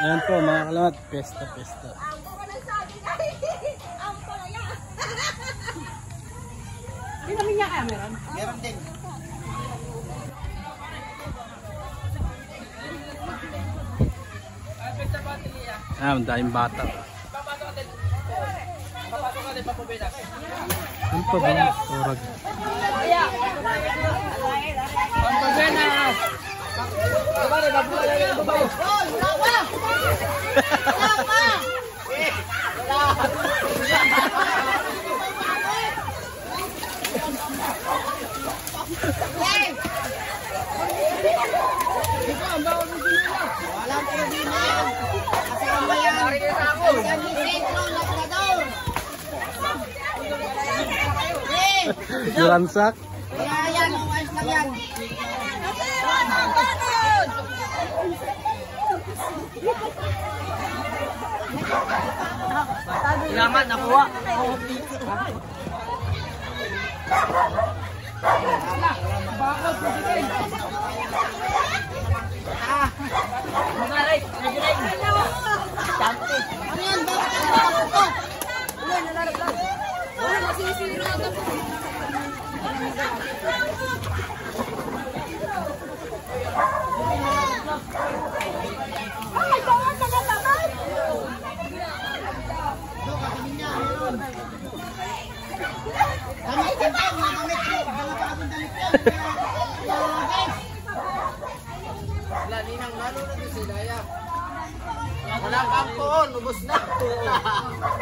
Ayan po mga kalamat, pesta. Hindi namin niya kaya meron? Meron din. Ayan, daming bata. Ano pa ba? Urag. Walang problema yan. Kasama yan. Yan yung sentro, Labrador. Duransak. Kaya yan, ayos lang yan. Salamat, nakuha. Wala kang poon, lubos na.